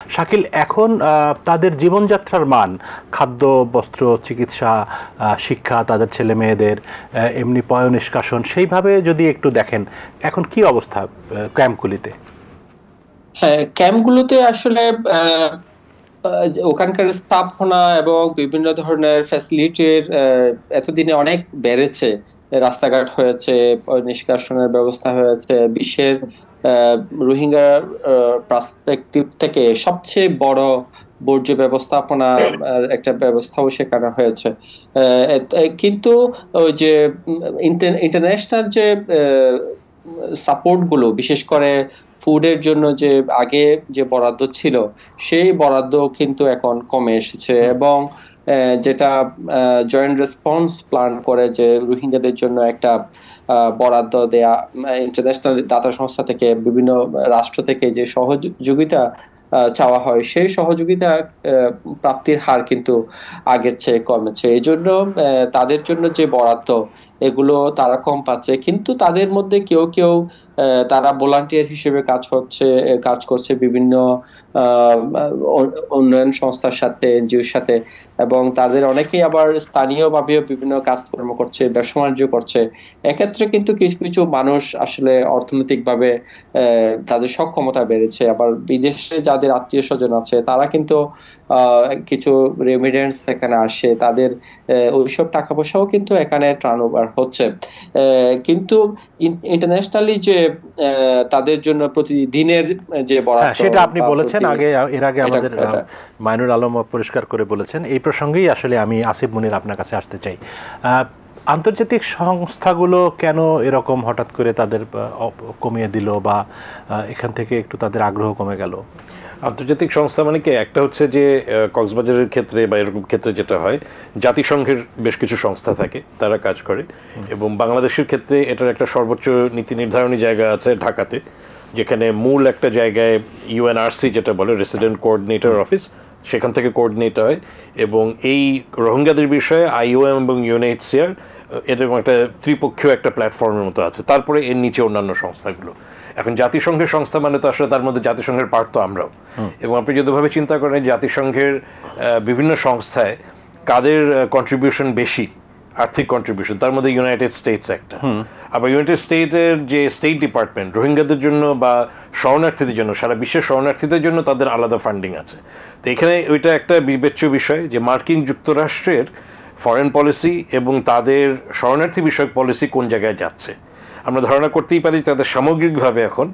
শাকিল, এখন তাদের জীবনযাত্রার মান, খাদ্য, বস্ত্র, চিকিৎসা, শিক্ষা, তাদের ছেলে মেয়েদের এমনি পয় নিষ্কাশন, সেইভাবে যদি একটু দেখেন এখন কি অবস্থা ক্যাম্পগুলিতে? হ্যাঁ, ক্যাম্পগুলোতে আসলে ওখানকার স্থাপনা এবং বিভিন্ন ধরনের ফ্যাসিলিটির এতদিনে অনেক বেড়েছে। রাস্তাঘাট হয়েছে, নিষ্কাশনের ব্যবস্থা হয়েছে। বিশ্বের রোহিঙ্গা পার্সপেক্টিভ থেকে সবচেয়ে বড় বর্জ্য ব্যবস্থাপনা একটা ব্যবস্থাও সেখানে হয়েছে। কিন্তু ওই যে ইন্টারন্যাশনাল যে সাপোর্ট গুলো, বিশেষ করে ফুডের জন্য যে আগে যে বরাদ্দ ছিল, সেই বরাদ্দ কিন্তু এখন কমে এসেছে। এবং যেটা জয়েন্ট রেসপন্স প্ল্যান করে যে রোহিঙ্গাদের জন্য একটা বরাদ্দ দেয়া, ইন্টারন্যাশনাল দাতা সংস্থা থেকে, বিভিন্ন রাষ্ট্র থেকে যে সহযোগিতা চাওয়া হয়, সেই সহযোগিতা প্রাপ্তির হার কিন্তু আগের চেয়ে কমেছে। এই জন্য তাদের জন্য যে বরাদ্দ, এগুলো তারা কম পাচ্ছে। কিন্তু তাদের মধ্যে কেউ কেউ তারা ভলান্টিয়ার হিসেবে কাজ করছে বিভিন্ন উন্নয়ন সংস্থার সাথে, এনজিওর সাথে। এবং তাদের অনেকেই আবার স্থানীয়ভাবেও বিভিন্ন কাজকর্ম করছে, ব্যবসা বাণিজ্য করছে। এক্ষেত্রে কিন্তু কিছু কিছু মানুষ আসলে অর্থনৈতিকভাবে তাদের সক্ষমতা বেড়েছে। আবার বিদেশে যাদের আত্মীয় স্বজন আছে, তারা কিন্তু কিছু রেমিডেন্স এখানে আসে, তাদের ওইসব টাকা পয়সাও কিন্তু এখানে টার্ন ওভার হচ্ছে। কিন্তু ইন্টারন্যাশনালি যে তাদের জন্য প্রতিদিনের যে বরাদ্দ, সেটা আপনি বলেছেন এর আগে আমাদের মাইনুল আলম পরিষ্কার করে বলেছেন। এই প্রসঙ্গেই আসলে আমি আসিফ মুনির আপনার কাছে আসতে চাই। আন্তর্জাতিক সংস্থাগুলো কেন এরকম হঠাৎ করে তাদের কমিয়ে দিল, বা এখান থেকে একটু তাদের আগ্রহ কমে গেল? আন্তর্জাতিক সংস্থা মানে কি, একটা হচ্ছে যে কক্সবাজারের ক্ষেত্রে বা এরকম ক্ষেত্রে যেটা হয়, জাতিসংঘের বেশ কিছু সংস্থা থাকে, তারা কাজ করে। এবং বাংলাদেশের ক্ষেত্রে এটার একটা সর্বোচ্চ নীতি নির্ধারণী জায়গা আছে ঢাকাতে, যেখানে মূল একটা জায়গায় ইউএনআরসি যেটা বলে রেসিডেন্ট কোঅর্ডিনেটর অফিস, সেখান থেকে কোঅর্ডিনেট হয়। এবং এই রোহিঙ্গাদের বিষয়ে আইওএম এবং ইউএনএইচসিআর এরকম একটা ত্রিপক্ষীয় একটা প্ল্যাটফর্মের মতো আছে। তারপরে এর নিচে অন্যান্য সংস্থাগুলো। এখন জাতিসংঘের সংস্থা মানে তো আসলে তার মধ্যে জাতিসংঘের পার্ট তো আমরাও। এবং আপনি যদিভাবে চিন্তা করেন জাতিসংঘের বিভিন্ন সংস্থায় কাদের কন্ট্রিবিউশন বেশি, আর্থিক কন্ট্রিবিউশন, তার মধ্যে ইউনাইটেড স্টেটস একটা। আবার ইউনাইটেড স্টেটের যে স্টেট ডিপার্টমেন্ট রোহিঙ্গাদের জন্য বা শরণার্থীদের জন্য, সারা বিশ্বের শরণার্থীদের জন্য তাদের আলাদা ফান্ডিং আছে। তো এখানে ওইটা একটা বিবেচ্য বিষয় যে মার্কিন যুক্তরাষ্ট্রের ফরেন পলিসি এবং তাদের শরণার্থী বিষয়ক পলিসি কোন জায়গায় যাচ্ছে। আমরা ধারণা করতেই পারি তাদের সামগ্রিকভাবে এখন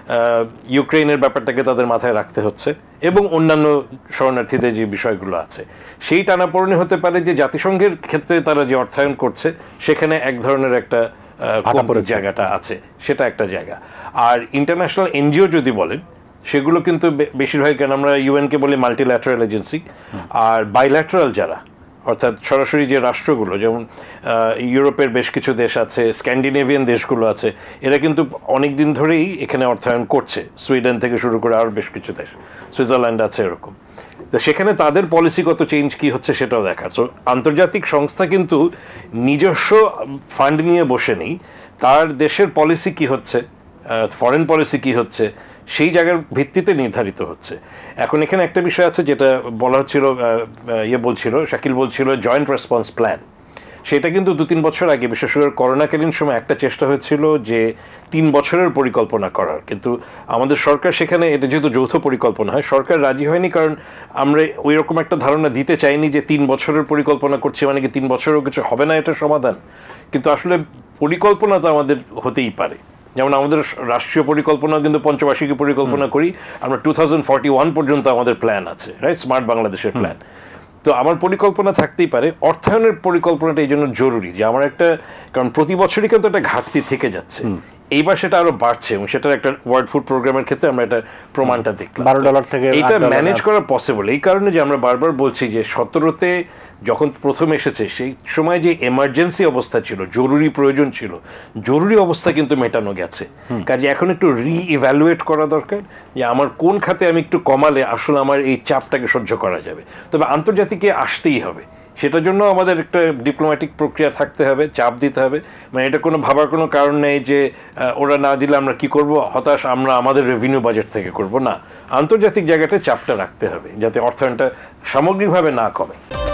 ইউক্রেনের ব্যাপারটাকে তাদের মাথায় রাখতে হচ্ছে, এবং অন্যান্য শরণার্থীদের যে বিষয়গুলো আছে সেই টানাপোড়েনে হতে পারে যে জাতিসংঘের ক্ষেত্রে তারা যে অর্থায়ন করছে সেখানে এক ধরনের একটা জায়গাটা আছে, সেটা একটা জায়গা। আর ইন্টারন্যাশনাল এনজিও যদি বলেন, সেগুলো কিন্তু বেশিরভাগ, কেন আমরা ইউএনকে বলি মাল্টিল্যাটারাল এজেন্সি, আর বাইল্যাটারাল যারা, অর্থাৎ সরাসরি যে রাষ্ট্রগুলো, যেমন ইউরোপের বেশ কিছু দেশ আছে, স্ক্যান্ডিনেভিয়ান দেশগুলো আছে, এরা কিন্তু অনেক দিন ধরেই এখানে অর্থায়ন করছে, সুইডেন থেকে শুরু করে আরও বেশ কিছু দেশ, সুইজারল্যান্ড আছে এরকম। তো সেখানে তাদের পলিসিগত চেঞ্জ কি হচ্ছে সেটাও দেখার। সো আন্তর্জাতিক সংস্থা কিন্তু নিজস্ব ফান্ড নিয়ে বসে নেই, তার দেশের পলিসি কি হচ্ছে, ফরেন পলিসি কি হচ্ছে, সেই জায়গার ভিত্তিতে নির্ধারিত হচ্ছে। এখন এখানে একটা বিষয় আছে যেটা বলা হচ্ছিল, শাকিল বলছিল জয়েন্ট রেসপন্স প্ল্যান। সেটা কিন্তু 2-3 বছর আগে, বিশেষ করে করোনাকালীন সময় একটা চেষ্টা হয়েছিল যে 3 বছরের পরিকল্পনা করার, কিন্তু আমাদের সরকার সেখানে, এটা যেহেতু যৌথ পরিকল্পনা হয়, সরকার রাজি হয়নি। কারণ আমরা ওই রকম একটা ধারণা দিতে চাইনি যে 3 বছরের পরিকল্পনা করছি মানে কি 3 বছরেও কিছু হবে না, এটা সমাধান। কিন্তু আসলে পরিকল্পনা তো আমাদের হতেই পারে। যেমন আমাদের রাষ্ট্রীয় পরিকল্পনা কিন্তু পঞ্চবার্ষিকী পরিকল্পনা করি আমরা, 2041 পর্যন্ত আমাদের প্ল্যান আছে, রাইট, স্মার্ট বাংলাদেশের প্ল্যান। তো আমার পরিকল্পনা থাকতেই পারে। অর্থায়নের পরিকল্পনাটা এই জন্য জরুরি যে আমার একটা, কারণ প্রতি বছরই কিন্তু একটা ঘাটতি থেকে যাচ্ছে, এইবার সেটা আরো বাড়ছে, এবং সেটার একটা ওয়ার্ল্ড ফুড প্রোগ্রামের ক্ষেত্রে আমরা এটা প্রমাণটা দেখলাম। $12 থেকে এটা ম্যানেজ করা পসিবল এই কারণে যে আমরা বারবার বলছি যে 17তে যখন প্রথম এসেছে সেই সময় যে এমার্জেন্সি অবস্থা ছিল, জরুরি প্রয়োজন ছিল, জরুরি অবস্থা কিন্তু মেটানো গেছে। কাজে এখন একটু রি-ইভ্যালুয়েট করা দরকার যে আমার কোন খাতে আমি একটু কমালে আসলে আমার এই চাপটাকে সহ্য করা যাবে। তবে আন্তর্জাতিকে আসতেই হবে, সেটার জন্য আমাদের একটা ডিপ্লোম্যাটিক প্রক্রিয়া থাকতে হবে, চাপ দিতে হবে। মানে এটা কোনো ভাবার কোনো কারণ নেই যে ওরা না দিলে আমরা কি করব, হতাশ আমরা আমাদের রেভিনিউ বাজেট থেকে করব না। আন্তর্জাতিক জায়গাতে চাপটা রাখতে হবে যাতে অর্থায়নটা সামগ্রিকভাবে না কমে।